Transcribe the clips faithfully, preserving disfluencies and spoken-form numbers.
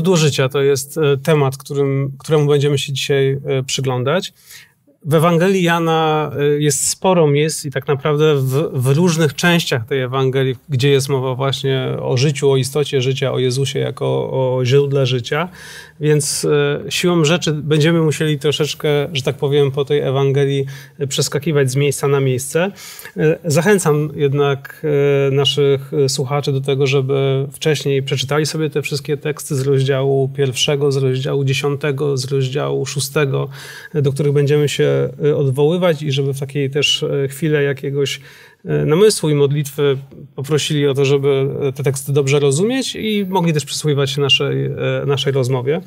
Źródło życia to jest temat, którym, któremu będziemy się dzisiaj przyglądać. W Ewangelii Jana jest sporo miejsc i tak naprawdę w, w różnych częściach tej Ewangelii, gdzie jest mowa właśnie o życiu, o istocie życia, o Jezusie jako o źródle życia. Więc siłą rzeczy będziemy musieli troszeczkę, że tak powiem, po tej Ewangelii przeskakiwać z miejsca na miejsce. Zachęcam jednak naszych słuchaczy do tego, żeby wcześniej przeczytali sobie te wszystkie teksty z rozdziału pierwszego, z rozdziału dziesiątego, z rozdziału szóstego, do których będziemy się odwoływać i żeby w takiej też chwili jakiegoś namysłu i modlitwy poprosili o to, żeby te teksty dobrze rozumieć i mogli też przysłuchiwać się naszej, naszej rozmowie.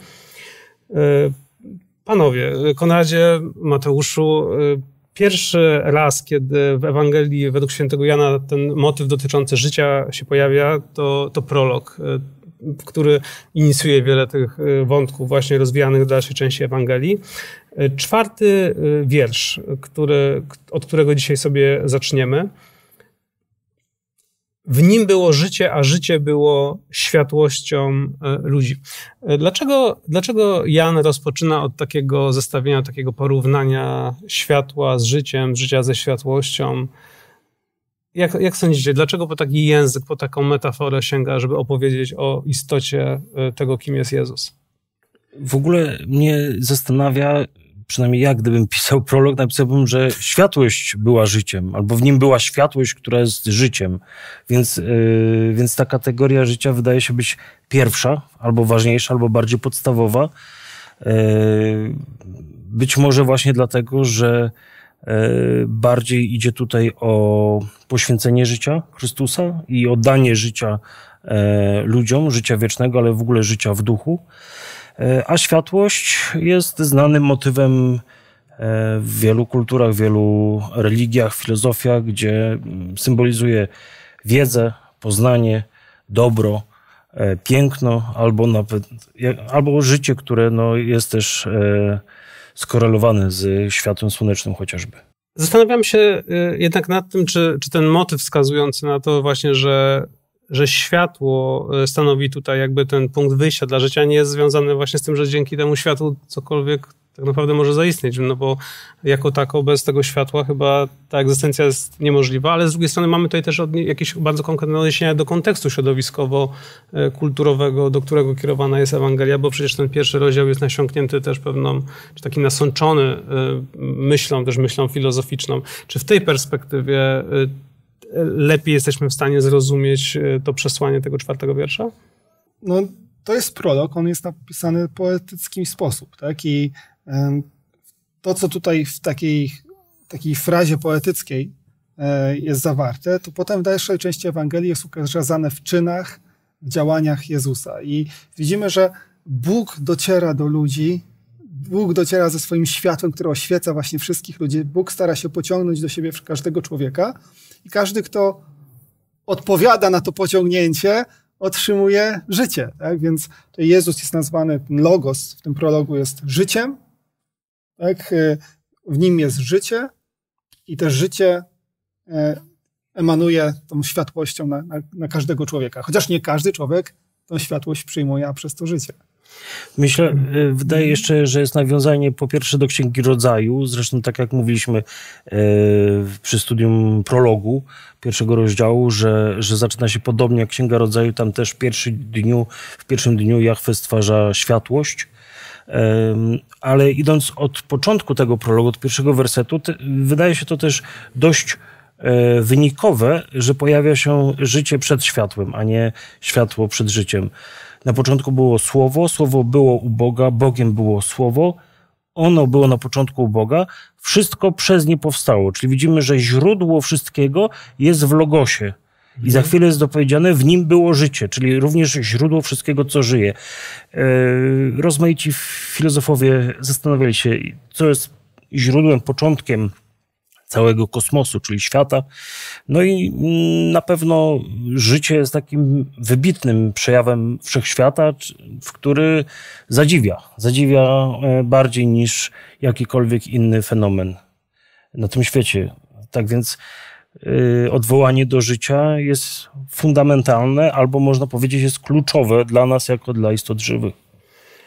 Panowie, Konradzie, Mateuszu, pierwszy raz, kiedy w Ewangelii według świętego Jana ten motyw dotyczący życia się pojawia, to, to prolog, który inicjuje wiele tych wątków właśnie rozwijanych w dalszej części Ewangelii. Czwarty wiersz, który, od którego dzisiaj sobie zaczniemy. W nim było życie, a życie było światłością ludzi. Dlaczego, dlaczego Jan rozpoczyna od takiego zestawienia, takiego porównania światła z życiem, życia ze światłością? Jak, jak sądzicie, dlaczego po taki język, po taką metaforę sięga, żeby opowiedzieć o istocie tego, kim jest Jezus? W ogóle mnie zastanawia, przynajmniej ja, gdybym pisał prolog, napisałbym, że światłość była życiem, albo w nim była światłość, która jest życiem. Więc, yy, więc ta kategoria życia wydaje się być pierwsza, albo ważniejsza, albo bardziej podstawowa. Yy, być może właśnie dlatego, że yy, bardziej idzie tutaj o poświęcenie życia Chrystusa i oddanie życia yy, ludziom, życia wiecznego, ale w ogóle życia w duchu. A światłość jest znanym motywem w wielu kulturach, w wielu religiach, filozofiach, gdzie symbolizuje wiedzę, poznanie, dobro, piękno, albo nawet, albo życie, które no jest też skorelowane z światłem słonecznym chociażby. Zastanawiam się jednak nad tym, czy, czy ten motyw wskazujący na to właśnie, że że światło stanowi tutaj jakby ten punkt wyjścia dla życia, nie jest związane właśnie z tym, że dzięki temu światłu cokolwiek tak naprawdę może zaistnieć, no bo jako tako bez tego światła chyba ta egzystencja jest niemożliwa, ale z drugiej strony mamy tutaj też jakieś bardzo konkretne odniesienia do kontekstu środowiskowo-kulturowego, do którego kierowana jest Ewangelia, bo przecież ten pierwszy rozdział jest nasiąknięty też pewną, czy taki nasączony myślą, też myślą filozoficzną. Czy w tej perspektywie lepiej jesteśmy w stanie zrozumieć to przesłanie tego czwartego wiersza? No, to jest prolog, on jest napisany w poetycki sposób, tak? I to, co tutaj w takiej, takiej frazie poetyckiej jest zawarte, to potem w dalszej części Ewangelii jest ukazane w czynach, w działaniach Jezusa. I widzimy, że Bóg dociera do ludzi, Bóg dociera ze swoim światłem, które oświeca właśnie wszystkich ludzi. Bóg stara się pociągnąć do siebie każdego człowieka i każdy, kto odpowiada na to pociągnięcie, otrzymuje życie. Tak? Więc Jezus jest nazwany, ten logos w tym prologu jest życiem. Tak? W nim jest życie i też życie emanuje tą światłością na, na, na każdego człowieka. Chociaż nie każdy człowiek tą światłość przyjmuje, a przez to życie. Myślę, wydaje jeszcze, że jest nawiązanie po pierwsze do Księgi Rodzaju, zresztą tak jak mówiliśmy przy studium prologu pierwszego rozdziału, że, że zaczyna się podobnie jak Księga Rodzaju, tam też w, pierwszy dniu, w pierwszym dniu Jahwe stwarza światłość, ale idąc od początku tego prologu, od pierwszego wersetu, wydaje się to też dość wynikowe, że pojawia się życie przed światłem, a nie światło przed życiem. Na początku było Słowo, Słowo było u Boga, Bogiem było Słowo, ono było na początku u Boga, wszystko przez nie powstało. Czyli widzimy, że źródło wszystkiego jest w Logosie. I za chwilę jest dopowiedziane, w nim było życie, czyli również źródło wszystkiego, co żyje. Rozmaici filozofowie zastanawiali się, co jest źródłem, początkiem całego kosmosu, czyli świata. No i na pewno życie jest takim wybitnym przejawem wszechświata, w który zadziwia. Zadziwia bardziej niż jakikolwiek inny fenomen na tym świecie. Tak więc yy, odwołanie do życia jest fundamentalne, albo można powiedzieć jest kluczowe dla nas jako dla istot żywych.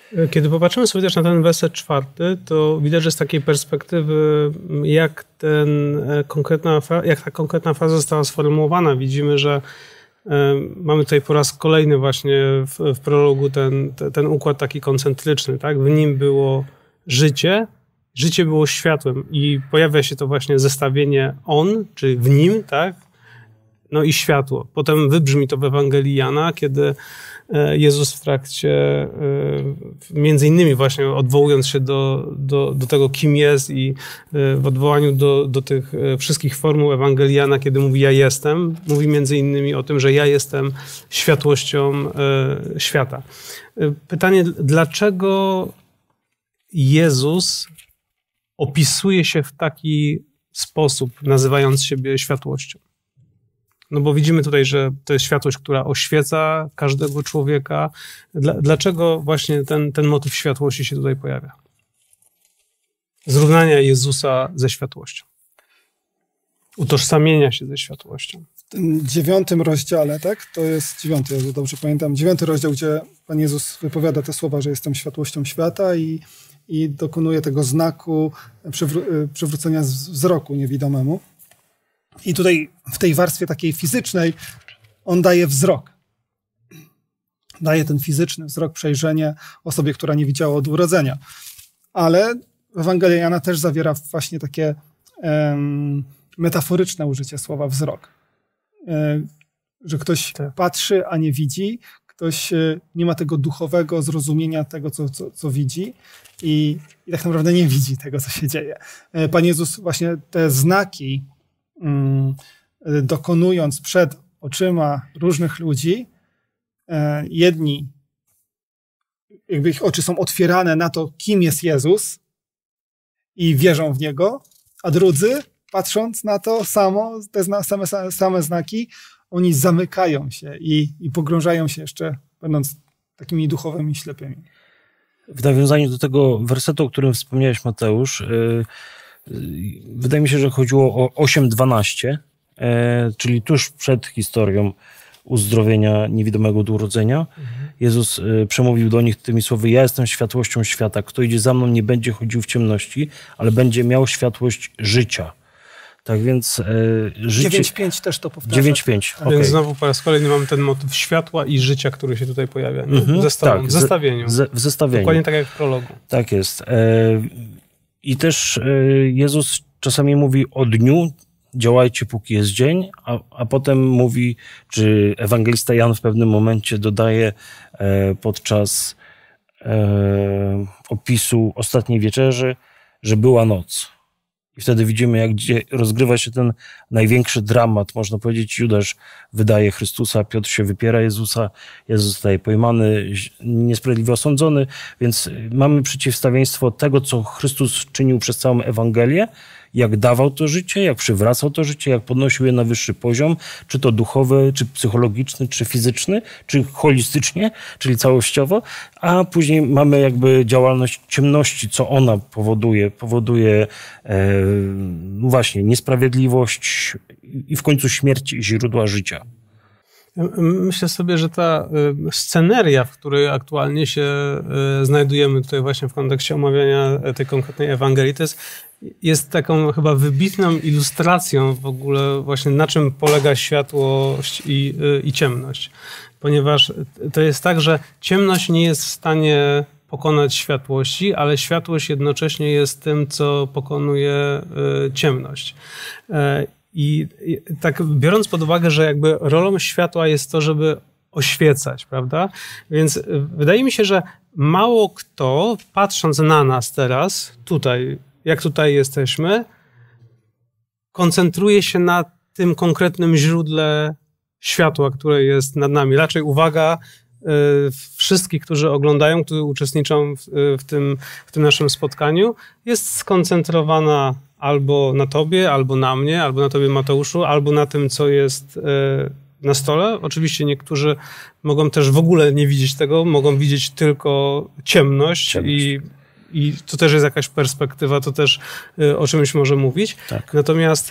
Kiedy popatrzymy sobie też na ten werset czwarty, to widać, że z takiej perspektywy, jak, ten konkretna, jak ta konkretna fraza została sformułowana, widzimy, że mamy tutaj po raz kolejny właśnie w, w prologu ten, ten układ taki koncentryczny, tak? W nim było życie, życie było światłem i pojawia się to właśnie zestawienie on, czyli w nim, tak? No i światło. Potem wybrzmi to w Ewangelii Jana, kiedy Jezus w trakcie, między innymi właśnie odwołując się do, do, do tego, kim jest i w odwołaniu do, do tych wszystkich formuł Ewangelii Jana, kiedy mówi ja jestem, mówi między innymi o tym, że ja jestem światłością świata. Pytanie, dlaczego Jezus opisuje się w taki sposób, nazywając siebie światłością? No bo widzimy tutaj, że to jest światłość, która oświeca każdego człowieka. Dlaczego właśnie ten, ten motyw światłości się tutaj pojawia? Zrównania Jezusa ze światłością. Utożsamienia się ze światłością. W tym dziewiątym rozdziale, tak? To jest dziewiąty, ja dobrze pamiętam. Dziewiąty rozdział, gdzie Pan Jezus wypowiada te słowa, że jestem światłością świata i, i dokonuje tego znaku przywró- przywrócenia wzroku niewidomemu. I tutaj w tej warstwie takiej fizycznej on daje wzrok. Daje ten fizyczny wzrok, przejrzenie osobie, która nie widziała od urodzenia. Ale Ewangelia Jana też zawiera właśnie takie um, metaforyczne użycie słowa wzrok. E, że ktoś tak. patrzy, a nie widzi. Ktoś e, nie ma tego duchowego zrozumienia tego, co, co, co widzi. I, I tak naprawdę nie widzi tego, co się dzieje. E, Pan Jezus właśnie te znaki dokonując przed oczyma różnych ludzi, jedni, jakby ich oczy są otwierane na to, kim jest Jezus i wierzą w Niego, a drudzy, patrząc na to samo, te same, same znaki, oni zamykają się i, i pogrążają się jeszcze, będąc takimi duchowymi ślepymi. W nawiązaniu do tego wersetu, o którym wspomniałeś, Mateusz, yy... wydaje mi się, że chodziło o osiem dwanaście, e, czyli tuż przed historią uzdrowienia niewidomego od urodzenia. Mhm. Jezus e, przemówił do nich tymi słowy: ja jestem światłością świata. Kto idzie za mną, nie będzie chodził w ciemności, ale będzie miał światłość życia. Tak więc e, życie... dziewięć pięć też to powtarza. dziewięć pięć, okay. Więc znowu po raz kolejny mamy ten motyw światła i życia, który się tutaj pojawia. Mhm. Zestaw... Tak, w zestawieniu. Z, w zestawieniu. Dokładnie tak jak w prologu. Tak jest. E, I też Jezus czasami mówi o dniu, działajcie póki jest dzień, a, a potem mówi, czy ewangelista Jan w pewnym momencie dodaje e, podczas e, opisu ostatniej wieczerzy, że była noc. I wtedy widzimy, jak gdzie rozgrywa się ten największy dramat, można powiedzieć. Judasz wydaje Chrystusa, Piotr się wypiera Jezusa, Jezus zostaje pojmany, niesprawiedliwie osądzony, więc mamy przeciwstawieństwo tego, co Chrystus czynił przez całą Ewangelię, jak dawał to życie, jak przywracał to życie, jak podnosił je na wyższy poziom, czy to duchowy, czy psychologiczny, czy fizyczny, czy holistycznie, czyli całościowo, a później mamy jakby działalność ciemności, co ona powoduje. Powoduje e, właśnie niesprawiedliwość i w końcu śmierć źródła życia. Myślę sobie, że ta sceneria, w której aktualnie się znajdujemy tutaj właśnie w kontekście omawiania tej konkretnej Ewangelii, to jest, jest taką chyba wybitną ilustracją w ogóle właśnie na czym polega światłość i, i ciemność. Ponieważ to jest tak, że ciemność nie jest w stanie pokonać światłości, ale światłość jednocześnie jest tym, co pokonuje ciemność. I tak biorąc pod uwagę, że jakby rolą światła jest to, żeby oświecać, prawda? Więc wydaje mi się, że mało kto, patrząc na nas teraz, tutaj, jak tutaj jesteśmy, koncentruje się na tym konkretnym źródle światła, które jest nad nami. Raczej uwaga wszystkich, którzy oglądają, którzy uczestniczą w, w, tym, w tym naszym spotkaniu, jest skoncentrowana albo na tobie, albo na mnie, albo na tobie, Mateuszu, albo na tym, co jest na stole. Oczywiście niektórzy mogą też w ogóle nie widzieć tego, mogą widzieć tylko ciemność, ciemność. I, i to też jest jakaś perspektywa, to też o czymś może mówić. Tak. Natomiast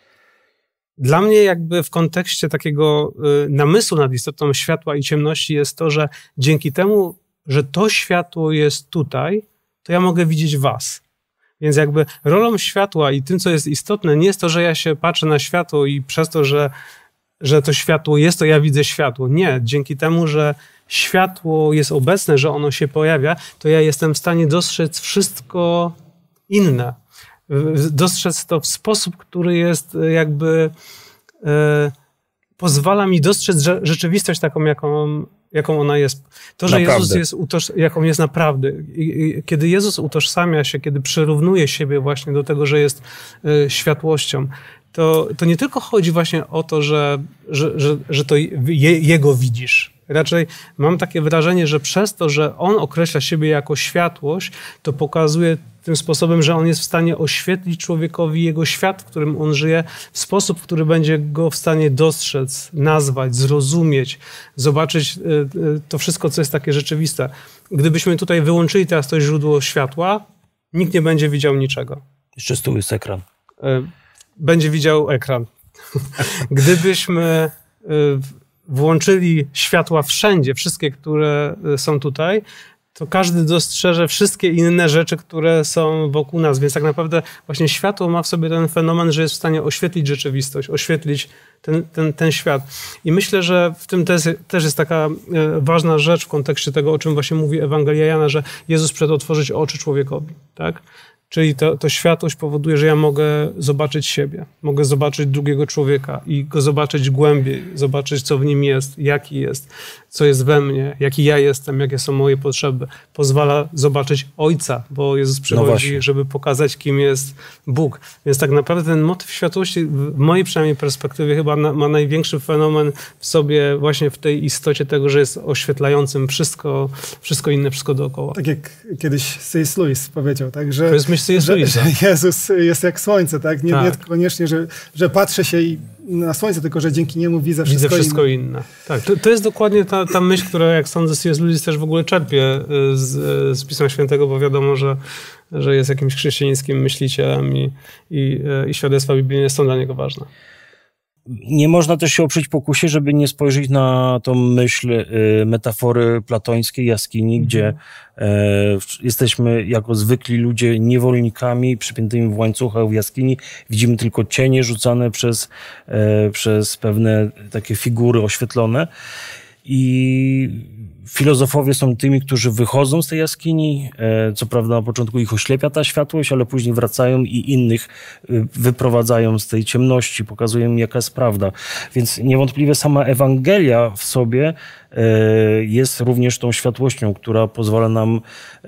dla mnie jakby w kontekście takiego namysłu nad istotą światła i ciemności jest to, że dzięki temu, że to światło jest tutaj, to ja mogę widzieć was. Więc jakby rolą światła i tym, co jest istotne, nie jest to, że ja się patrzę na światło i przez to, że, że to światło jest, to ja widzę światło. Nie, dzięki temu, że światło jest obecne, że ono się pojawia, to ja jestem w stanie dostrzec wszystko inne. Dostrzec to w sposób, który jest jakby e, pozwala mi dostrzec że, rzeczywistość taką, jaką, jaką ona jest. To, że naprawdę. Jezus jest, utoż, jaką jest naprawdę. I, i, kiedy Jezus utożsamia się, kiedy przyrównuje siebie właśnie do tego, że jest e, światłością, to, to nie tylko chodzi właśnie o to, że, że, że, że to je, Jego widzisz. Raczej mam takie wrażenie, że przez to, że On określa siebie jako światłość, to pokazuje tym sposobem, że On jest w stanie oświetlić człowiekowi jego świat, w którym on żyje, w sposób, w który będzie go w stanie dostrzec, nazwać, zrozumieć, zobaczyć to wszystko, co jest takie rzeczywiste. Gdybyśmy tutaj wyłączyli teraz to źródło światła, nikt nie będzie widział niczego. Jeszcze z tyłu jest ekran. Będzie widział ekran. Gdybyśmy włączyli światła wszędzie, wszystkie, które są tutaj, to każdy dostrzeże wszystkie inne rzeczy, które są wokół nas. Więc tak naprawdę właśnie światło ma w sobie ten fenomen, że jest w stanie oświetlić rzeczywistość, oświetlić ten, ten, ten świat. I myślę, że w tym też, też jest taka ważna rzecz w kontekście tego, o czym właśnie mówi Ewangelia Jana, że Jezus przyszedł otworzyć oczy człowiekowi, tak? Czyli to, to światłość powoduje, że ja mogę zobaczyć siebie, mogę zobaczyć drugiego człowieka i go zobaczyć głębiej, zobaczyć, co w nim jest, jaki jest, co jest we mnie, jaki ja jestem, jakie są moje potrzeby. Pozwala zobaczyć Ojca, bo Jezus przychodzi, no żeby pokazać, kim jest Bóg. Więc tak naprawdę ten motyw światłości, w mojej przynajmniej perspektywie, chyba na, ma największy fenomen w sobie właśnie w tej istocie tego, że jest oświetlającym wszystko, wszystko inne, wszystko dookoła. Tak jak kiedyś C S. Lewis powiedział, tak, że, to jest myśl C S. Lewisa. Że Jezus jest jak słońce, tak? Nie, tak. nie koniecznie, że, że patrzę się i na słońce, tylko że dzięki niemu widzę wszystko, widzę wszystko inne. inne. Tak, to, to jest dokładnie ta, ta myśl, która, jak sądzę, C S. Lewis też w ogóle czerpie z, z Pisma Świętego, bo wiadomo, że, że jest jakimś chrześcijańskim myślicielem i, i, i świadectwa biblijne są dla niego ważne. Nie można też się oprzeć pokusie, żeby nie spojrzeć na tą myśl y, metafory platońskiej jaskini, mm. gdzie y, jesteśmy jako zwykli ludzie niewolnikami przypiętymi w łańcuchach w jaskini. Widzimy tylko cienie rzucane przez, y, przez pewne takie figury oświetlone. I filozofowie są tymi, którzy wychodzą z tej jaskini. Co prawda na początku ich oślepia ta światłość, ale później wracają i innych wyprowadzają z tej ciemności, pokazują im, jaka jest prawda. Więc niewątpliwie sama Ewangelia w sobie jest również tą światłością, która pozwala nam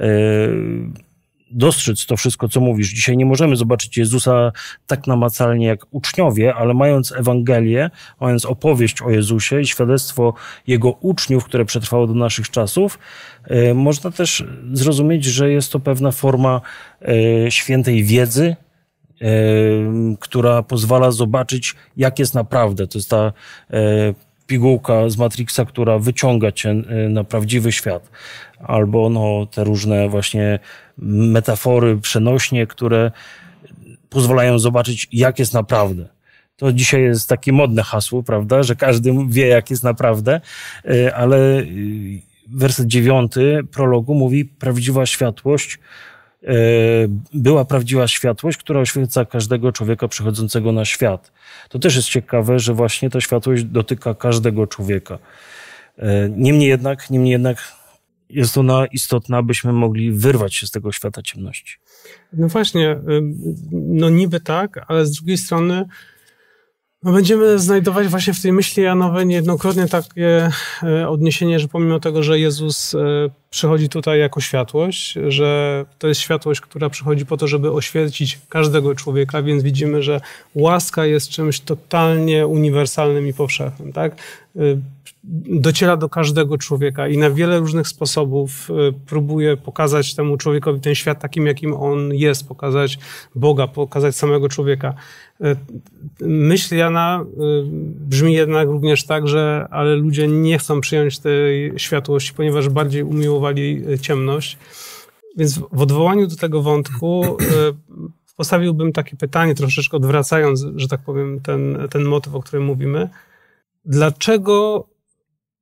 dostrzec to wszystko, co mówisz. Dzisiaj nie możemy zobaczyć Jezusa tak namacalnie jak uczniowie, ale mając Ewangelię, mając opowieść o Jezusie i świadectwo Jego uczniów, które przetrwało do naszych czasów, y, można też zrozumieć, że jest to pewna forma y, świętej wiedzy, y, która pozwala zobaczyć, jak jest naprawdę. To jest ta y, pigułka z Matrixa, która wyciąga cię na prawdziwy świat. Albo no, te różne właśnie metafory przenośnie, które pozwalają zobaczyć, jak jest naprawdę. To dzisiaj jest takie modne hasło, prawda, że każdy wie, jak jest naprawdę, ale werset dziewiąty prologu mówi: prawdziwa światłość, była prawdziwa światłość, która oświeca każdego człowieka przychodzącego na świat. To też jest ciekawe, że właśnie ta światłość dotyka każdego człowieka. Niemniej jednak, niemniej jednak jest ona istotna, abyśmy mogli wyrwać się z tego świata ciemności. No właśnie, no niby tak, ale z drugiej strony no będziemy znajdować właśnie w tej myśli Janowej niejednokrotnie takie odniesienie, że pomimo tego, że Jezus przychodzi tutaj jako światłość, że to jest światłość, która przychodzi po to, żeby oświecić każdego człowieka, więc widzimy, że łaska jest czymś totalnie uniwersalnym i powszechnym, tak? Dociera do każdego człowieka i na wiele różnych sposobów próbuje pokazać temu człowiekowi ten świat takim, jakim on jest, pokazać Boga, pokazać samego człowieka. Myśl Jana brzmi jednak również tak, że ale ludzie nie chcą przyjąć tej światłości, ponieważ bardziej umiłowali ciemność. Więc w odwołaniu do tego wątku postawiłbym takie pytanie, troszeczkę odwracając, że tak powiem, ten, ten motyw, o którym mówimy. Dlaczego w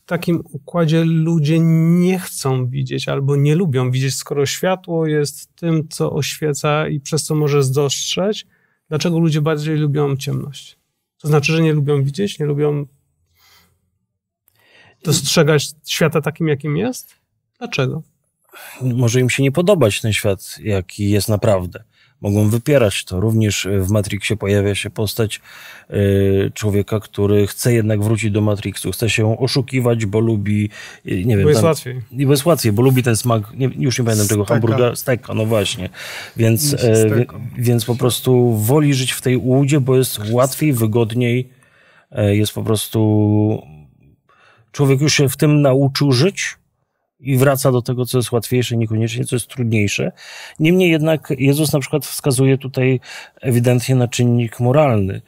takim układzie ludzie nie chcą widzieć albo nie lubią widzieć, skoro światło jest tym, co oświeca i przez co może dostrzec? Dlaczego ludzie bardziej lubią ciemność? To znaczy, że nie lubią widzieć, nie lubią dostrzegać świata takim, jakim jest? Dlaczego? Może im się nie podobać ten świat, jaki jest naprawdę. Mogą wypierać to. Również w Matrixie pojawia się postać y, człowieka, który chce jednak wrócić do Matrixu. Chce się oszukiwać, bo lubi, y, nie wiem... Bo jest tam, łatwiej. I bo jest łatwiej, bo lubi ten smak, nie, już nie pamiętam tego hamburgera, steka, no właśnie. Więc, y, więc po prostu woli żyć w tej ułudzie, bo jest łatwiej, wygodniej. Y, jest po prostu... Człowiek już się w tym nauczył żyć i wraca do tego, co jest łatwiejsze, niekoniecznie co jest trudniejsze. Niemniej jednak Jezus na przykład wskazuje tutaj ewidentnie na czynnik moralny.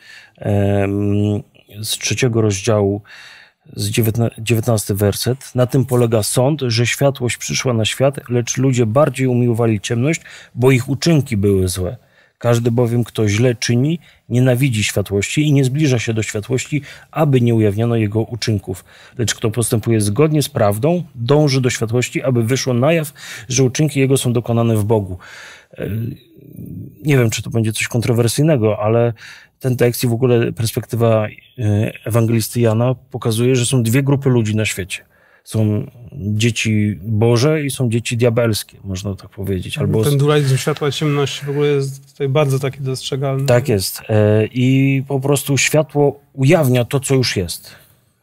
Z trzeciego rozdziału, z dziewiętnasty werset. Na tym polega sąd, że światłość przyszła na świat, lecz ludzie bardziej umiłowali ciemność, bo ich uczynki były złe. Każdy bowiem, kto źle czyni, nienawidzi światłości i nie zbliża się do światłości, aby nie ujawniono jego uczynków. Lecz kto postępuje zgodnie z prawdą, dąży do światłości, aby wyszło na jaw, że uczynki jego są dokonane w Bogu. Nie wiem, czy to będzie coś kontrowersyjnego, ale ten tekst i w ogóle perspektywa ewangelisty Jana pokazuje, że są dwie grupy ludzi na świecie. Są dzieci Boże i są dzieci diabelskie, można tak powiedzieć. Albo... Ten dualizm światła i ciemności w ogóle jest tutaj bardzo taki dostrzegalny. Tak jest. I po prostu światło ujawnia to, co już jest.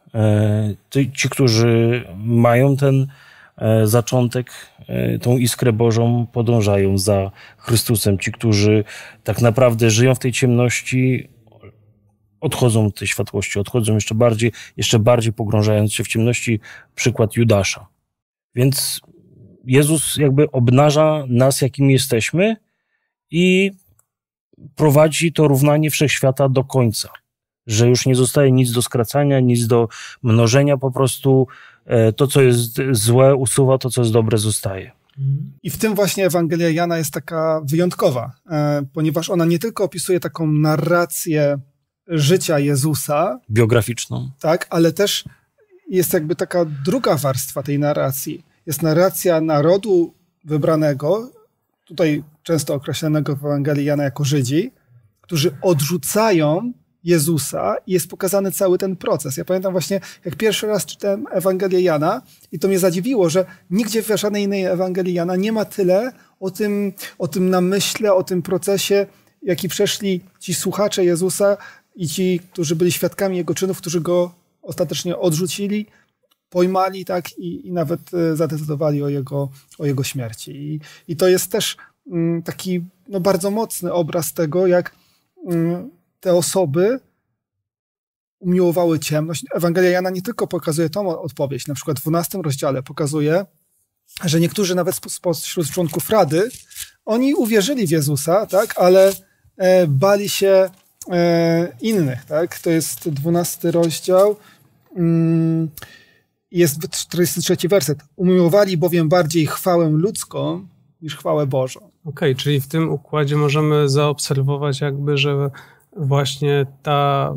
Ci, którzy mają ten zaczątek, tą iskrę Bożą, podążają za Chrystusem. Ci, którzy tak naprawdę żyją w tej ciemności, odchodzą od tej światłości, odchodzą jeszcze bardziej, jeszcze bardziej pogrążając się w ciemności. Przykład Judasza. Więc Jezus jakby obnaża nas, jakimi jesteśmy i prowadzi to równanie wszechświata do końca. Że już nie zostaje nic do skracania, nic do mnożenia, po prostu to, co jest złe, usuwa, to, co jest dobre, zostaje. I w tym właśnie Ewangelia Jana jest taka wyjątkowa, ponieważ ona nie tylko opisuje taką narrację życia Jezusa. Biograficzną. Tak, ale też jest jakby taka druga warstwa tej narracji. Jest narracja narodu wybranego, tutaj często określanego w Ewangelii Jana jako Żydzi, którzy odrzucają Jezusa i jest pokazany cały ten proces. Ja pamiętam właśnie, jak pierwszy raz czytałem Ewangelię Jana i to mnie zadziwiło, że nigdzie w żadnej innej Ewangelii Jana nie ma tyle o tym, o tym namyśle, o tym procesie, jaki przeszli ci słuchacze Jezusa i ci, którzy byli świadkami Jego czynów, którzy Go ostatecznie odrzucili, pojmali, tak, i, i nawet zadecydowali o Jego, o jego śmierci. I, i to jest też mm, taki no, bardzo mocny obraz tego, jak mm, te osoby umiłowały ciemność. Ewangelia Jana nie tylko pokazuje tą odpowiedź, na przykład w dwunastym rozdziale pokazuje, że niektórzy nawet spośród członków Rady, oni uwierzyli w Jezusa, tak, ale e, bali się e, innych. Tak? To jest dwunasty rozdział, mm, jest czterdziesty trzeci werset. Umiłowali bowiem bardziej chwałę ludzką niż chwałę Bożą. Okej, okay, czyli w tym układzie możemy zaobserwować jakby, że właśnie ta,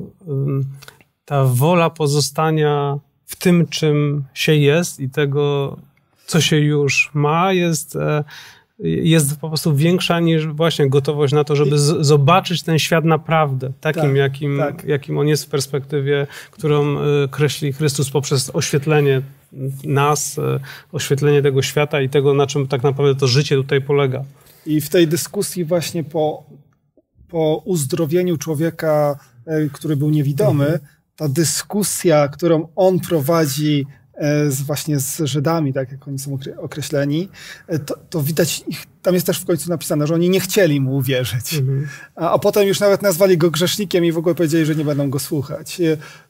ta wola pozostania w tym, czym się jest i tego, co się już ma, jest, jest po prostu większa niż właśnie gotowość na to, żeby z, zobaczyć ten świat naprawdę, takim, tak, jakim, tak. jakim on jest w perspektywie, którą kreśli Chrystus poprzez oświetlenie nas, oświetlenie tego świata i tego, na czym tak naprawdę to życie tutaj polega. I w tej dyskusji właśnie po po uzdrowieniu człowieka, który był niewidomy, ta dyskusja, którą on prowadzi z, właśnie z Żydami, tak jak oni są określeni, to, to widać, ich, tam jest też w końcu napisane, że oni nie chcieli mu uwierzyć. Mhm. A, a potem już nawet nazwali go grzesznikiem i w ogóle powiedzieli, że nie będą go słuchać.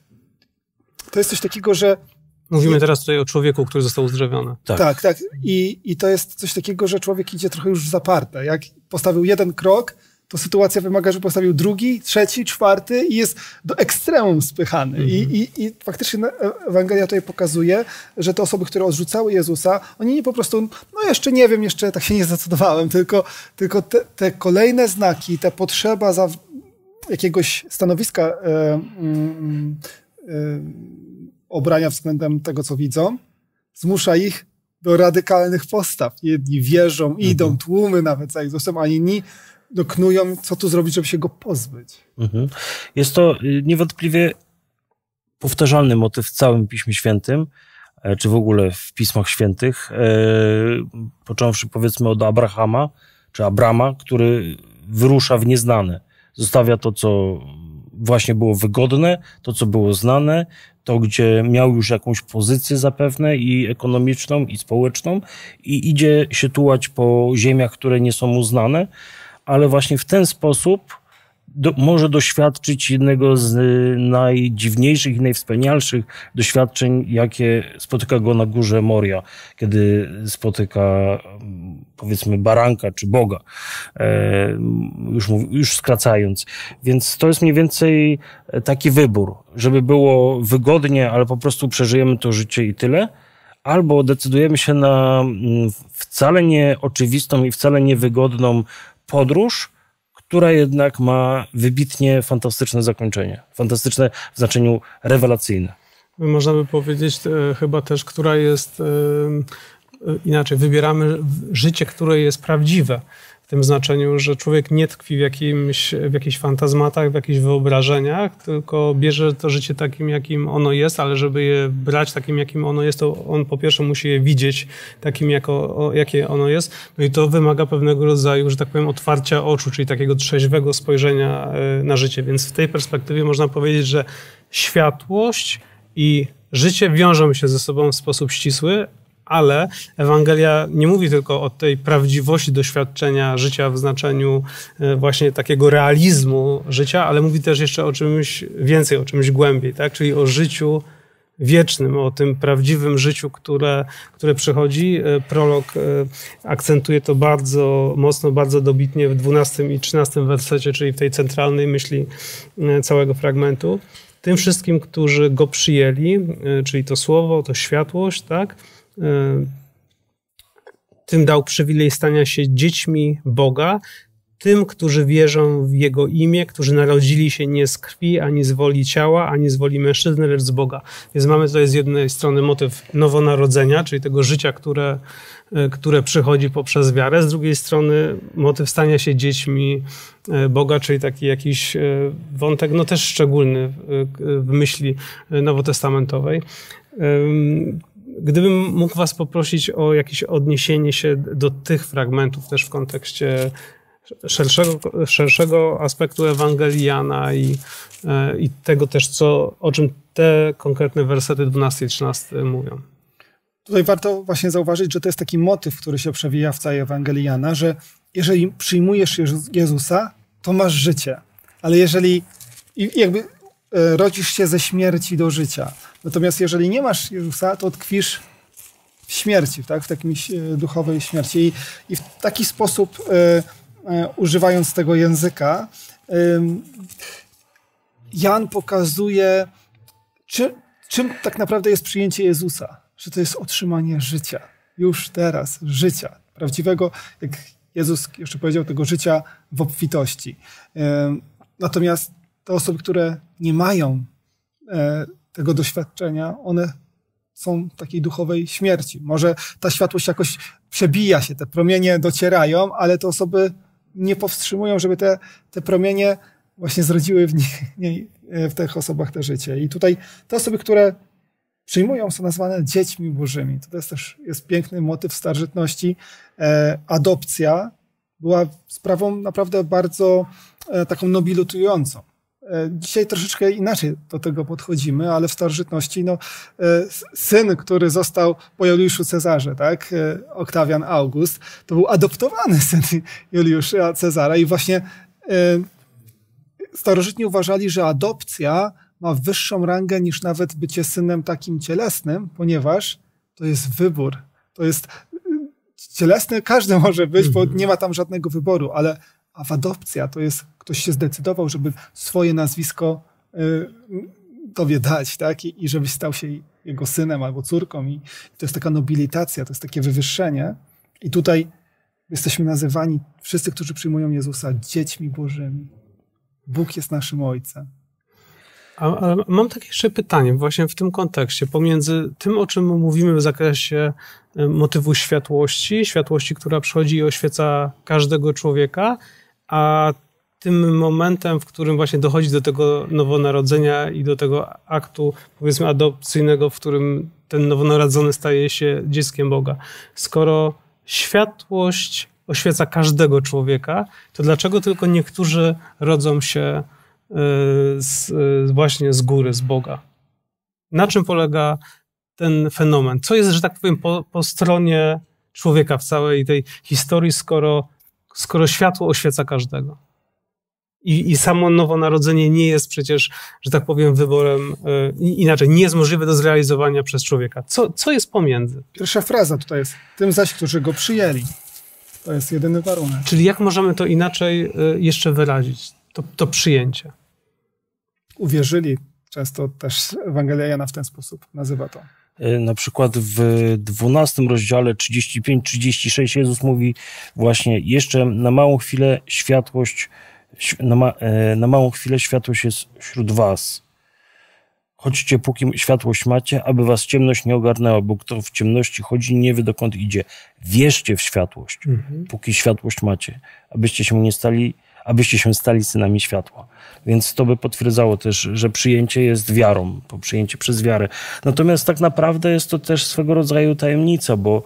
To jest coś takiego, że... Mówimy teraz tutaj o człowieku, który został uzdrowiony. Tak, tak. tak. I, I to jest coś takiego, że człowiek idzie trochę już w zaparte. Jak postawił jeden krok, to sytuacja wymaga, żeby postawił drugi, trzeci, czwarty i jest do ekstremum spychany. Mm-hmm. I, i, I faktycznie Ewangelia tutaj pokazuje, że te osoby, które odrzucały Jezusa, oni nie po prostu, no jeszcze nie wiem, jeszcze tak się nie zdecydowałem, tylko, tylko te, te kolejne znaki, ta potrzeba za jakiegoś stanowiska e, e, obrania względem tego, co widzą, zmusza ich do radykalnych postaw. Jedni wierzą, mhm. idą, tłumy nawet za Jezusem, a inni doknują, co tu zrobić, żeby się go pozbyć. Mhm. Jest to niewątpliwie powtarzalny motyw w całym Piśmie Świętym, czy w ogóle w Pismach Świętych, począwszy powiedzmy od Abrahama, czy Abrama, który wyrusza w nieznane. Zostawia to, co właśnie było wygodne, to, co było znane, to, gdzie miał już jakąś pozycję zapewne i ekonomiczną, i społeczną i idzie się tułać po ziemiach, które nie są mu znane, ale właśnie w ten sposób do, może doświadczyć jednego z najdziwniejszych i najwspanialszych doświadczeń, jakie spotyka go na górze Moria, kiedy spotyka, powiedzmy, baranka czy Boga, e, już, już skracając. Więc to jest mniej więcej taki wybór, żeby było wygodnie, ale po prostu przeżyjemy to życie i tyle, albo decydujemy się na wcale nieoczywistą i wcale niewygodną podróż, która jednak ma wybitnie fantastyczne zakończenie. Fantastyczne w znaczeniu rewelacyjne. Można by powiedzieć e, chyba też, która jest e, e, inaczej. Wybieramy życie, które jest prawdziwe. W tym znaczeniu, że człowiek nie tkwi w, jakimś, w jakichś fantazmatach, w jakichś wyobrażeniach, tylko bierze to życie takim, jakim ono jest, ale żeby je brać takim, jakim ono jest, to on po pierwsze musi je widzieć takim, jako, jakie ono jest. No i to wymaga pewnego rodzaju, że tak powiem, otwarcia oczu, czyli takiego trzeźwego spojrzenia na życie. Więc w tej perspektywie można powiedzieć, że światłość i życie wiążą się ze sobą w sposób ścisły, ale Ewangelia nie mówi tylko o tej prawdziwości doświadczenia życia w znaczeniu właśnie takiego realizmu życia, ale mówi też jeszcze o czymś więcej, o czymś głębiej, tak? Czyli o życiu wiecznym, o tym prawdziwym życiu, które, które przychodzi. Prolog akcentuje to bardzo mocno, bardzo dobitnie w dwunastym i trzynastym wersecie, czyli w tej centralnej myśli całego fragmentu. Tym wszystkim, którzy go przyjęli, czyli to słowo, to światłość, tak? Tym dał przywilej stania się dziećmi Boga, tym, którzy wierzą w Jego imię, którzy narodzili się nie z krwi, ani z woli ciała, ani z woli mężczyzny, lecz z Boga. Więc mamy tutaj z jednej strony motyw nowonarodzenia, czyli tego życia, które, które przychodzi poprzez wiarę, z drugiej strony motyw stania się dziećmi Boga, czyli taki jakiś wątek, no też szczególny w myśli nowotestamentowej. Gdybym mógł was poprosić o jakieś odniesienie się do tych fragmentów też w kontekście szerszego, szerszego aspektu Ewangelii Jana i, i tego też, co, o czym te konkretne wersety dwunasty i trzynasty mówią. Tutaj warto właśnie zauważyć, że to jest taki motyw, który się przewija w całej Ewangelii Jana, że jeżeli przyjmujesz Jezusa, to masz życie, ale jeżeli jakby rodzisz się ze śmierci do życia. Natomiast jeżeli nie masz Jezusa, to tkwisz w śmierci, tak? W takiej duchowej śmierci. I, i w taki sposób, e, e, używając tego języka, e, Jan pokazuje, czy, czym tak naprawdę jest przyjęcie Jezusa. Że to jest otrzymanie życia. Już teraz. Życia. Prawdziwego, jak Jezus jeszcze powiedział, tego życia w obfitości. E, natomiast te osoby, które nie mają e, tego doświadczenia, one są w takiej duchowej śmierci. Może ta światłość jakoś przebija się, te promienie docierają, ale te osoby nie powstrzymują, żeby te, te promienie właśnie zrodziły w, nich, w tych osobach to życie. I tutaj te osoby, które przyjmują, są nazwane dziećmi bożymi. To jest też jest piękny motyw starożytności. E, adopcja była sprawą naprawdę bardzo e, taką nobilutującą. Dzisiaj troszeczkę inaczej do tego podchodzimy, ale w starożytności no, syn, który został po Juliuszu Cezarze, tak, Oktawian August, to był adoptowany syn Juliusza Cezara i właśnie starożytni uważali, że adopcja ma wyższą rangę niż nawet bycie synem takim cielesnym, ponieważ to jest wybór. To jest cielesny, każdy może być, bo nie ma tam żadnego wyboru, ale a w adopcja to jest, ktoś się zdecydował, żeby swoje nazwisko y, tobie dać, tak? I, i żebyś stał się jego synem albo córką. I to jest taka nobilitacja, to jest takie wywyższenie. I tutaj jesteśmy nazywani, wszyscy, którzy przyjmują Jezusa, dziećmi bożymi. Bóg jest naszym Ojcem. A, a mam takie jeszcze pytanie właśnie w tym kontekście, pomiędzy tym, o czym mówimy w zakresie motywu światłości, światłości, która przychodzi i oświeca każdego człowieka, a tym momentem, w którym właśnie dochodzi do tego nowonarodzenia i do tego aktu, powiedzmy, adopcyjnego, w którym ten nowonarodzony staje się dzieckiem Boga. Skoro światłość oświeca każdego człowieka, to dlaczego tylko niektórzy rodzą się z, właśnie z góry, z Boga? Na czym polega ten fenomen? Co jest, że tak powiem, po, po stronie człowieka w całej tej historii, skoro, skoro światło oświeca każdego? I, I samo nowonarodzenie nie jest przecież, że tak powiem, wyborem, yy, inaczej, nie jest możliwe do zrealizowania przez człowieka. Co, co jest pomiędzy? Pierwsza fraza tutaj jest, tym zaś, którzy go przyjęli. To jest jedyny warunek. Czyli jak możemy to inaczej yy, jeszcze wyrazić, to, to przyjęcie? Uwierzyli. Często też Ewangelia Jana w ten sposób nazywa to. Na przykład w dwunastym rozdziale trzydzieści pięć trzydzieści sześć Jezus mówi właśnie jeszcze na małą chwilę światłość Na, ma, na małą chwilę światłość jest wśród was. Chodźcie, póki światłość macie, aby was ciemność nie ogarnęła, bo kto w ciemności chodzi, nie wie, dokąd idzie. Wierzcie w światłość, mhm. póki światłość macie, abyście się nie stali, abyście się stali synami światła. Więc to by potwierdzało też, że przyjęcie jest wiarą, bo przyjęcie przez wiarę. Natomiast tak naprawdę jest to też swego rodzaju tajemnica, bo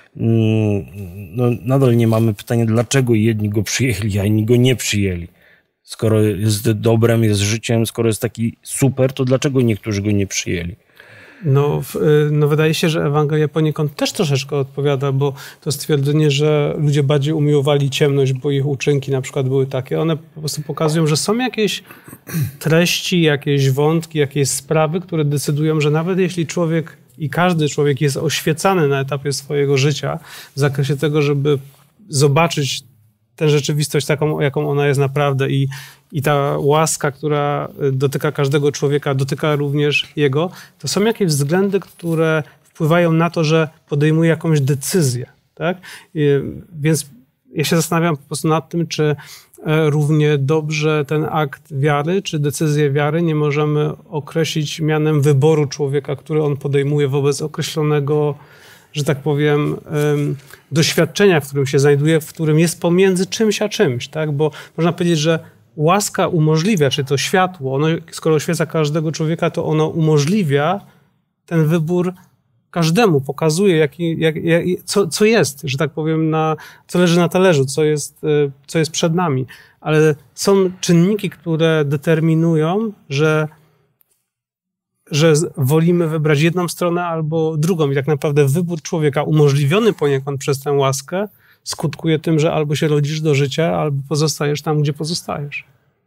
no, nadal nie mamy pytania, dlaczego jedni go przyjęli, a inni go nie przyjęli. Skoro jest dobrem, jest życiem, skoro jest taki super, to dlaczego niektórzy go nie przyjęli? No, no wydaje się, że Ewangelia poniekąd też troszeczkę odpowiada, bo to stwierdzenie, że ludzie bardziej umiłowali ciemność, bo ich uczynki na przykład były takie, one po prostu pokazują, że są jakieś treści, jakieś wątki, jakieś sprawy, które decydują, że nawet jeśli człowiek i każdy człowiek jest oświecany na etapie swojego życia w zakresie tego, żeby zobaczyć tę rzeczywistość taką, jaką ona jest naprawdę i, i ta łaska, która dotyka każdego człowieka, dotyka również jego, to są jakieś względy, które wpływają na to, że podejmuje jakąś decyzję. Tak? I, więc ja się zastanawiam po prostu nad tym, czy równie dobrze ten akt wiary, czy decyzję wiary nie możemy określić mianem wyboru człowieka, który on podejmuje wobec określonego, że tak powiem, doświadczenia, w którym się znajduje, w którym jest pomiędzy czymś a czymś, tak? Bo można powiedzieć, że łaska umożliwia, czy to światło, ono, skoro oświeca każdego człowieka, to ono umożliwia ten wybór każdemu, pokazuje, jaki, jak, jak, co, co jest, że tak powiem, na, co leży na talerzu, co jest, co jest przed nami. Ale są czynniki, które determinują, że, że wolimy wybrać jedną stronę albo drugą. I tak naprawdę wybór człowieka umożliwiony poniekąd przez tę łaskę skutkuje tym, że albo się rodzisz do życia, albo pozostajesz tam, gdzie pozostajesz.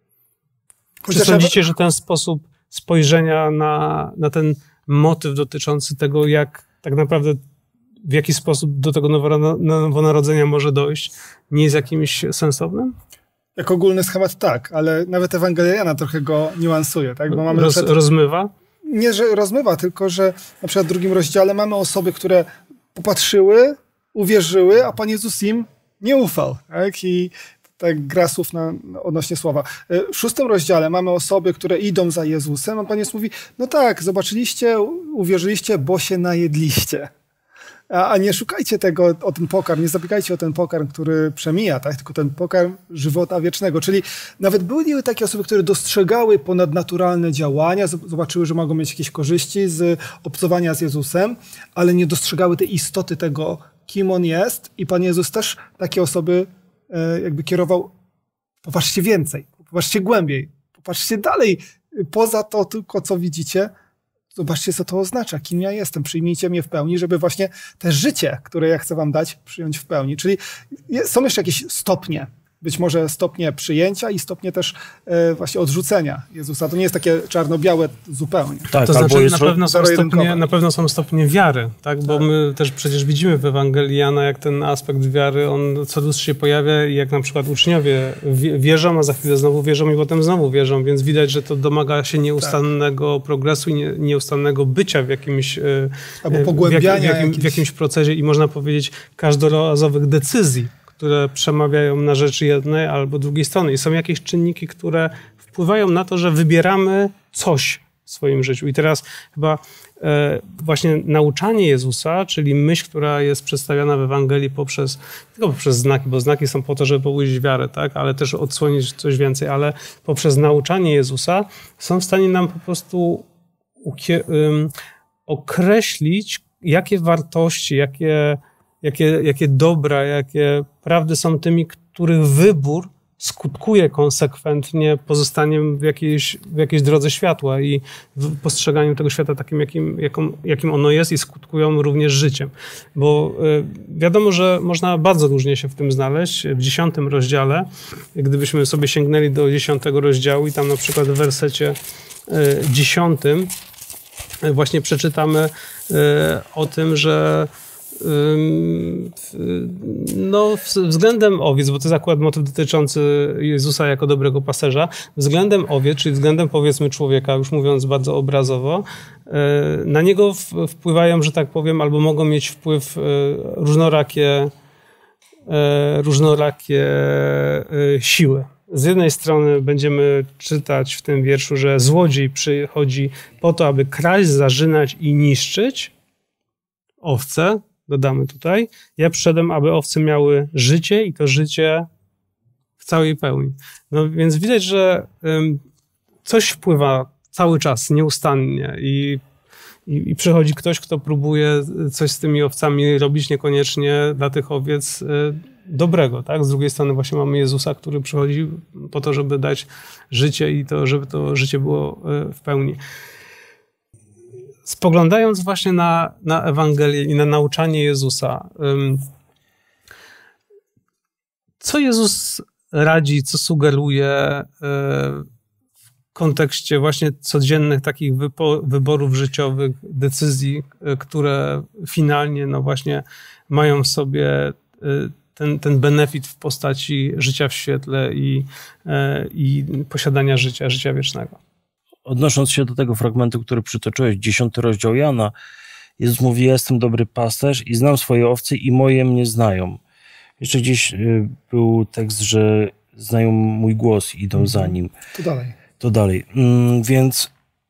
Czy sądzicie, że ten sposób spojrzenia na, na ten motyw dotyczący tego, jak tak naprawdę, w jaki sposób do tego nowonarodzenia może dojść, nie jest jakimś sensownym? Jak ogólny schemat tak, ale nawet Ewangelia Jana trochę go niuansuje. Tak? Bo mamy Roz, przed... Rozmywa? Nie, że rozmywa, tylko że na przykład w drugim rozdziale mamy osoby, które popatrzyły, uwierzyły, a Pan Jezus im nie ufał. Tak? I tak gra słów na, odnośnie słowa. W szóstym rozdziale mamy osoby, które idą za Jezusem, a Pan Jezus mówi, no tak, zobaczyliście, uwierzyliście, bo się najedliście. A, a nie szukajcie tego, o ten pokarm, nie zabiegajcie o ten pokarm, który przemija, tak? Tylko ten pokarm żywota wiecznego. Czyli nawet były takie osoby, które dostrzegały ponadnaturalne działania, zobaczyły, że mogą mieć jakieś korzyści z obcowania z Jezusem, ale nie dostrzegały tej istoty tego, kim On jest. I Pan Jezus też takie osoby jakby kierował, popatrzcie więcej, popatrzcie głębiej, popatrzcie dalej, poza to tylko, co widzicie, zobaczcie, co to oznacza, kim ja jestem, przyjmijcie mnie w pełni, żeby właśnie te życie, które ja chcę wam dać, przyjąć w pełni. Czyli są jeszcze jakieś stopnie, być może stopnie przyjęcia i stopnie też e, właśnie odrzucenia Jezusa. To nie jest takie czarno-białe zupełnie. Tak, to znaczy na pewno, są stopnie, na pewno są stopnie wiary, tak? Bo tak. My też przecież widzimy w Ewangelii Jana, jak ten aspekt wiary, on co lustro się pojawia i jak na przykład uczniowie wierzą, a za chwilę znowu wierzą i potem znowu wierzą, więc widać, że to domaga się nieustannego tak. progresu i nie, nieustannego bycia w jakimś, albo pogłębiania w, jak, w, jakim, w jakimś procesie i można powiedzieć każdorazowych decyzji, które przemawiają na rzecz jednej albo drugiej strony. I są jakieś czynniki, które wpływają na to, że wybieramy coś w swoim życiu. I teraz chyba e, właśnie nauczanie Jezusa, czyli myśl, która jest przedstawiana w Ewangelii poprzez, nie tylko poprzez znaki, bo znaki są po to, żeby pobudzić wiarę, tak? Ale też odsłonić coś więcej, ale poprzez nauczanie Jezusa są w stanie nam po prostu ukie, um, określić, jakie wartości, jakie, jakie, jakie dobra, jakie prawdy są tymi, których wybór skutkuje konsekwentnie pozostaniem w jakiejś, w jakiejś drodze światła i w postrzeganiu tego świata takim, jakim, jaką, jakim ono jest i skutkują również życiem. Bo y, wiadomo, że można bardzo różnie się w tym znaleźć. W dziesiątym rozdziale, gdybyśmy sobie sięgnęli do dziesiątego rozdziału i tam na przykład w wersecie y, dziesiątym y, właśnie przeczytamy y, o tym, że no, względem owiec, bo to jest akurat motyw dotyczący Jezusa jako dobrego pasterza, względem owiec, czyli względem powiedzmy człowieka, już mówiąc bardzo obrazowo, na niego wpływają, że tak powiem, albo mogą mieć wpływ różnorakie, różnorakie siły. Z jednej strony będziemy czytać w tym wierszu, że złodziej przychodzi po to, aby kraść, zarzynać i niszczyć owce, dodamy tutaj. Ja przyszedłem, aby owce miały życie i to życie w całej pełni. No więc widać, że um, coś wpływa cały czas, nieustannie i, i, i przychodzi ktoś, kto próbuje coś z tymi owcami robić, niekoniecznie dla tych owiec y, dobrego, tak? Z drugiej strony właśnie mamy Jezusa, który przychodzi po to, żeby dać życie i to, żeby to życie było y, w pełni. Spoglądając właśnie na, na Ewangelię i na nauczanie Jezusa, co Jezus radzi, co sugeruje w kontekście właśnie codziennych takich wyborów życiowych, decyzji, które finalnie no właśnie mają w sobie ten, ten benefit w postaci życia w świetle i, i posiadania życia, życia wiecznego. Odnosząc się do tego fragmentu, który przytoczyłeś, dziesiąty rozdział Jana, Jezus mówi: ja jestem dobry pasterz i znam swoje owce i moje mnie znają. Jeszcze gdzieś był tekst, że znają mój głos i idą za nim. To dalej. To dalej. Więc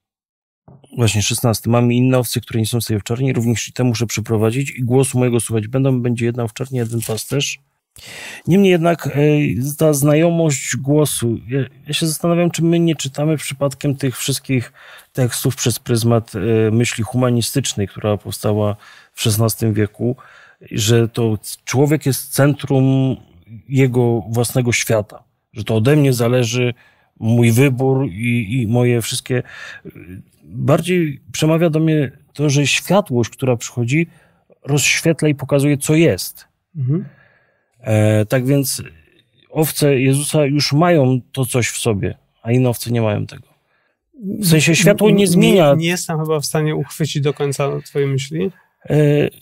właśnie szesnasty. Mamy inne owce, które nie są w tej owczarni, również i te muszę przyprowadzić i głosu mojego słuchać będą. Będzie jedna owczarnia, jeden pasterz. Niemniej jednak ta znajomość głosu, ja, ja się zastanawiam, czy my nie czytamy przypadkiem tych wszystkich tekstów przez pryzmat myśli humanistycznej, która powstała w szesnastym wieku, że to człowiek jest centrum jego własnego świata, że to ode mnie zależy mój wybór i, i moje wszystkie... Bardziej przemawia do mnie to, że światłość, która przychodzi, rozświetla i pokazuje, co jest. Mhm. E, tak więc owce Jezusa już mają to coś w sobie, a inne owce nie mają tego. W sensie światło nie zmienia... Nie, nie jestem chyba w stanie uchwycić do końca twojej myśli. E,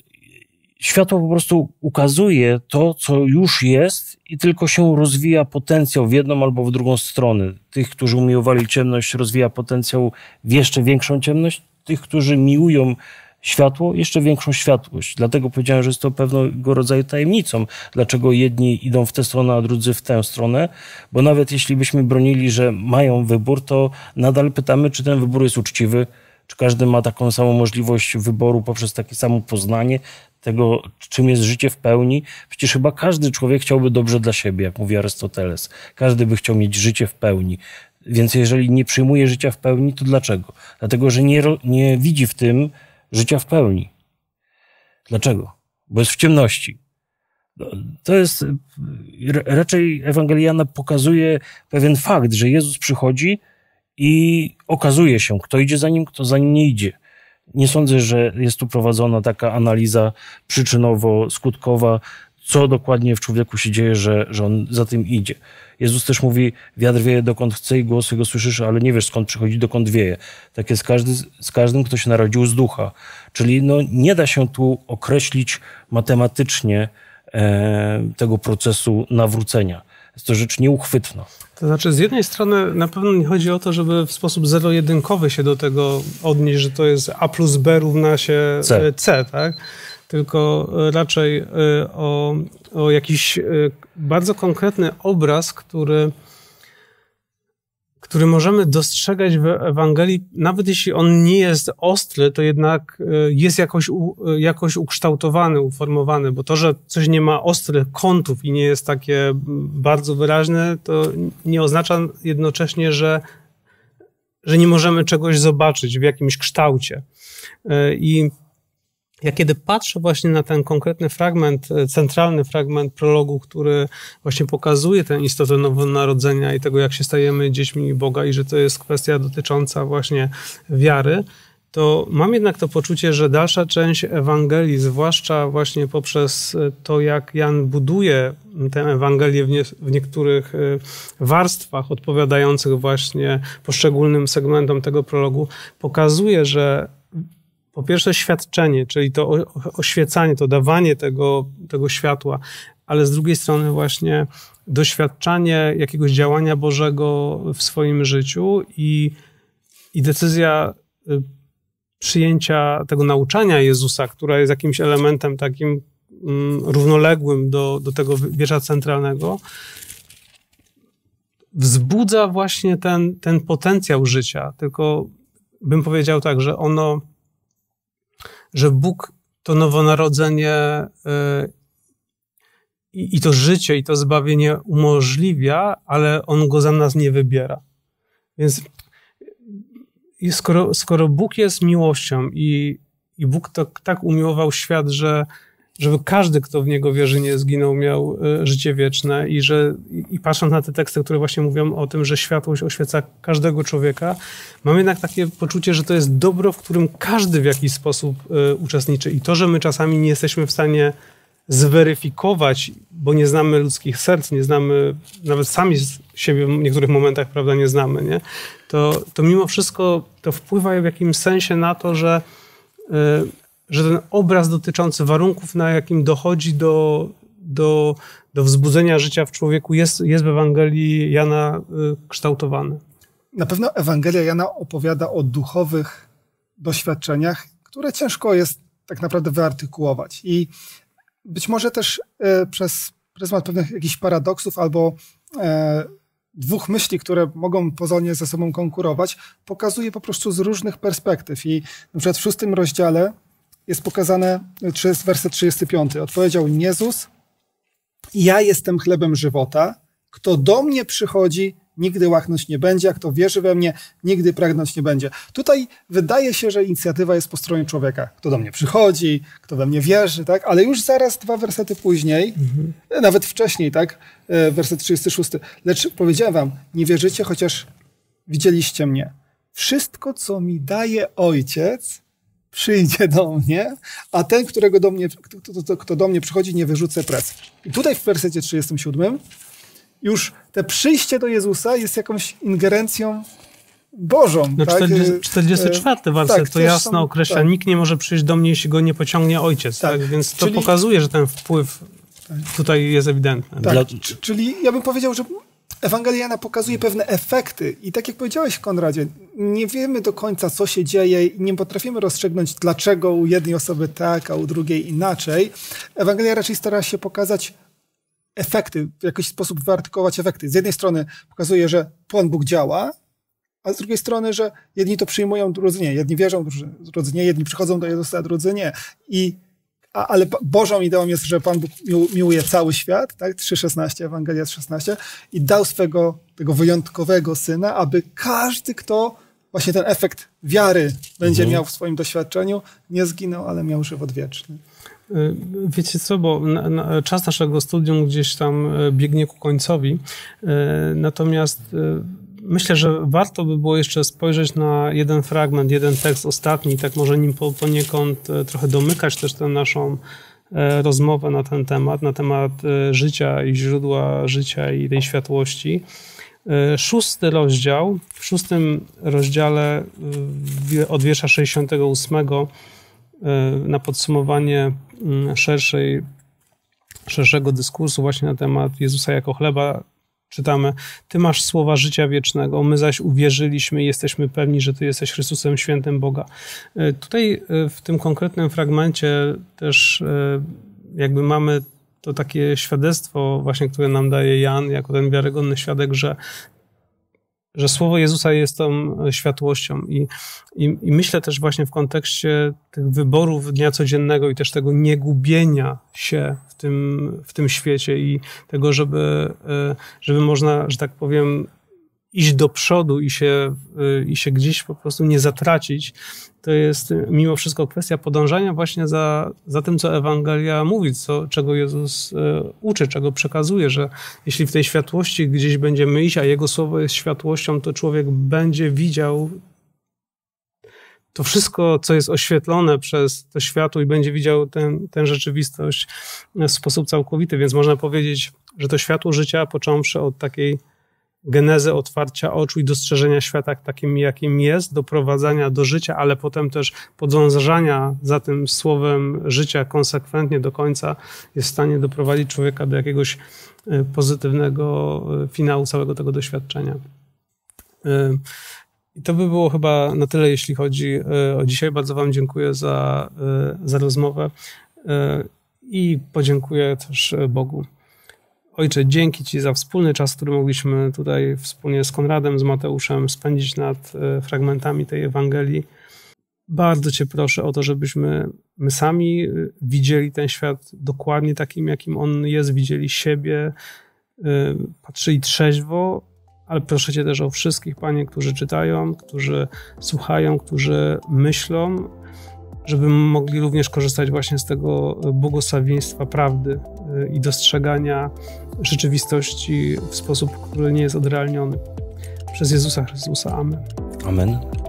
światło po prostu ukazuje to, co już jest i tylko się rozwija potencjał w jedną albo w drugą stronę. Tych, którzy umiłowali ciemność, rozwija potencjał w jeszcze większą ciemność. Tych, którzy miłują światło, jeszcze większą światłość. Dlatego powiedziałem, że jest to pewnego rodzaju tajemnicą. Dlaczego jedni idą w tę stronę, a drudzy w tę stronę. Bo nawet jeśli byśmy bronili, że mają wybór, to nadal pytamy, czy ten wybór jest uczciwy, czy każdy ma taką samą możliwość wyboru poprzez takie samo poznanie tego, czym jest życie w pełni. Przecież chyba każdy człowiek chciałby dobrze dla siebie, jak mówi Arystoteles. Każdy by chciał mieć życie w pełni. Więc jeżeli nie przyjmuje życia w pełni, to dlaczego? Dlatego, że nie, nie widzi w tym życia w pełni. Dlaczego? Bo jest w ciemności. To jest, raczej Ewangelia Jana pokazuje pewien fakt, że Jezus przychodzi i okazuje się, kto idzie za nim, kto za nim nie idzie. Nie sądzę, że jest tu prowadzona taka analiza przyczynowo-skutkowa, co dokładnie w człowieku się dzieje, że, że on za tym idzie. Jezus też mówi: wiatr wieje dokąd chce i głos jego słyszysz, ale nie wiesz skąd przychodzi, dokąd wieje. Tak jest każdy, z każdym, kto się narodził z ducha. Czyli no, nie da się tu określić matematycznie e, tego procesu nawrócenia. Jest to rzecz nieuchwytna. To znaczy, z jednej strony na pewno nie chodzi o to, żeby w sposób zero-jedynkowy się do tego odnieść, że to jest A plus B równa się C, C, tak? Tylko raczej o, o jakiś bardzo konkretny obraz, który, który możemy dostrzegać w Ewangelii, nawet jeśli on nie jest ostry, to jednak jest jakoś, u, jakoś ukształtowany, uformowany, bo to, że coś nie ma ostrych kątów i nie jest takie bardzo wyraźne, to nie oznacza jednocześnie, że, że nie możemy czegoś zobaczyć w jakimś kształcie. I ja kiedy patrzę właśnie na ten konkretny fragment, centralny fragment prologu, który właśnie pokazuje tę istotę nowonarodzenia i tego, jak się stajemy dziećmi Boga i że to jest kwestia dotycząca właśnie wiary, to mam jednak to poczucie, że dalsza część Ewangelii, zwłaszcza właśnie poprzez to, jak Jan buduje tę Ewangelię w, nie, w niektórych warstwach odpowiadających właśnie poszczególnym segmentom tego prologu, pokazuje, że po pierwsze świadczenie, czyli to oświecanie, to dawanie tego, tego światła, ale z drugiej strony właśnie doświadczanie jakiegoś działania Bożego w swoim życiu i, i decyzja przyjęcia tego nauczania Jezusa, która jest jakimś elementem takim mm, równoległym do, do tego wiersza centralnego, wzbudza właśnie ten, ten potencjał życia. Tylko bym powiedział tak, że ono że Bóg to nowonarodzenie i, i to życie, i to zbawienie umożliwia, ale On go za nas nie wybiera. Więc skoro, skoro Bóg jest miłością i, i Bóg to, tak umiłował świat, że żeby każdy, kto w Niego wierzy, nie zginął, miał życie wieczne i że i patrząc na te teksty, które właśnie mówią o tym, że światłość oświeca każdego człowieka, mam jednak takie poczucie, że to jest dobro, w którym każdy w jakiś sposób uczestniczy i to, że my czasami nie jesteśmy w stanie zweryfikować, bo nie znamy ludzkich serc, nie znamy, nawet sami siebie w niektórych momentach, prawda, nie znamy, nie? To, to mimo wszystko to wpływa w jakimś sensie na to, że że ten obraz dotyczący warunków, na jakim dochodzi do, do, do wzbudzenia życia w człowieku, jest, jest w Ewangelii Jana kształtowany. Na pewno Ewangelia Jana opowiada o duchowych doświadczeniach, które ciężko jest tak naprawdę wyartykułować. I być może też e, przez pryzmat pewnych jakichś paradoksów albo e, dwóch myśli, które mogą pozornie ze sobą konkurować, pokazuje po prostu z różnych perspektyw. I na przykład w szóstym rozdziale jest pokazane, czy jest werset trzydziesty piąty. Odpowiedział Jezus: ja jestem chlebem żywota. Kto do mnie przychodzi, nigdy łaknąć nie będzie, a kto wierzy we mnie, nigdy pragnąć nie będzie. Tutaj wydaje się, że inicjatywa jest po stronie człowieka. Kto do mnie przychodzi, kto we mnie wierzy, tak? Ale już zaraz dwa wersety później, mhm. nawet wcześniej, tak? Werset trzydziesty szósty. Lecz powiedziałem wam, nie wierzycie, chociaż widzieliście mnie. Wszystko, co mi daje Ojciec, przyjdzie do mnie, a ten, którego do mnie, kto, kto, kto do mnie przychodzi, nie wyrzucę precz. I tutaj w wersecie trzydziestym siódmym już te przyjście do Jezusa jest jakąś ingerencją Bożą. No, tak? czterdziesty czwarty werset tak, to jasno są, określa, tak. Nikt nie może przyjść do mnie, jeśli go nie pociągnie Ojciec. Tak. Tak? Więc to czyli, pokazuje, że ten wpływ tak. tutaj jest ewidentny. Tak. Dla... Czyli ja bym powiedział, że Ewangelia Jana pokazuje pewne efekty i tak jak powiedziałeś, Konradzie, nie wiemy do końca, co się dzieje i nie potrafimy rozstrzygnąć, dlaczego u jednej osoby tak, a u drugiej inaczej. Ewangelia raczej stara się pokazać efekty, w jakiś sposób wyartykułować efekty. Z jednej strony pokazuje, że Pan Bóg działa, a z drugiej strony, że jedni to przyjmują, drudzy nie. Jedni wierzą, drudzy nie. Jedni przychodzą do Jezusa, a drudzy nie. I A, ale Bożą ideą jest, że Pan Bóg miłuje cały świat, tak? trzy szesnaście, Ewangelia szesnaście, i dał swego tego wyjątkowego Syna, aby każdy, kto właśnie ten efekt wiary będzie mhm. miał w swoim doświadczeniu, nie zginął, ale miał żywot wieczny. Wiecie co, bo na, na, czas naszego studium gdzieś tam biegnie ku końcowi, natomiast myślę, że warto by było jeszcze spojrzeć na jeden fragment, jeden tekst ostatni, tak może nim po, poniekąd trochę domykać też tę naszą rozmowę na ten temat, na temat życia i źródła życia i tej światłości. Szósty rozdział, w szóstym rozdziale od wiersza sześćdziesiątego ósmego na podsumowanie szerszej, szerszego dyskursu właśnie na temat Jezusa jako chleba czytamy: Ty masz słowa życia wiecznego, my zaś uwierzyliśmy i jesteśmy pewni, że Ty jesteś Chrystusem, świętym Boga. Tutaj w tym konkretnym fragmencie też jakby mamy to takie świadectwo właśnie, które nam daje Jan jako ten wiarygodny świadek, że że Słowo Jezusa jest tą światłością i, i, i myślę też właśnie w kontekście tych wyborów dnia codziennego i też tego niegubienia się w tym, w tym świecie i tego, żeby, żeby można, że tak powiem, iść do przodu i się, i się gdzieś po prostu nie zatracić, to jest mimo wszystko kwestia podążania właśnie za, za tym, co Ewangelia mówi, co, czego Jezus uczy, czego przekazuje, że jeśli w tej światłości gdzieś będziemy iść, a Jego Słowo jest światłością, to człowiek będzie widział to wszystko, co jest oświetlone przez to światło i będzie widział ten, tę rzeczywistość w sposób całkowity. Więc można powiedzieć, że to światło życia, począwszy od takiej genezy otwarcia oczu i dostrzeżenia świata takim, jakim jest, doprowadzania do życia, ale potem też podążania za tym słowem życia konsekwentnie do końca jest w stanie doprowadzić człowieka do jakiegoś pozytywnego finału całego tego doświadczenia. I to by było chyba na tyle, jeśli chodzi o dzisiaj. Bardzo wam dziękuję za, za rozmowę i podziękuję też Bogu. Ojcze, dzięki Ci za wspólny czas, który mogliśmy tutaj wspólnie z Konradem, z Mateuszem spędzić nad fragmentami tej Ewangelii. Bardzo Cię proszę o to, żebyśmy my sami widzieli ten świat dokładnie takim, jakim on jest, widzieli siebie, patrzyli trzeźwo, ale proszę Cię też o wszystkich, Panie, którzy czytają, którzy słuchają, którzy myślą, żeby mogli również korzystać właśnie z tego błogosławieństwa prawdy i dostrzegania rzeczywistości w sposób, który nie jest odrealniony. Przez Jezusa Chrystusa. Amen. Amen.